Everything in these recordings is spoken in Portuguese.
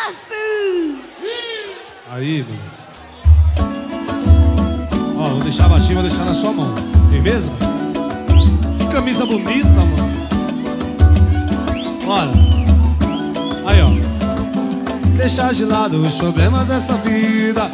Aí, moleque. Ó, vou deixar baixinho, vou deixar na sua mão. Firmeza? Que camisa bonita, mano. Bora. Aí, ó. Deixar de lado os problemas dessa vida.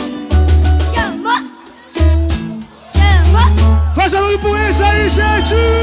Faz barulho por isso aí, gente!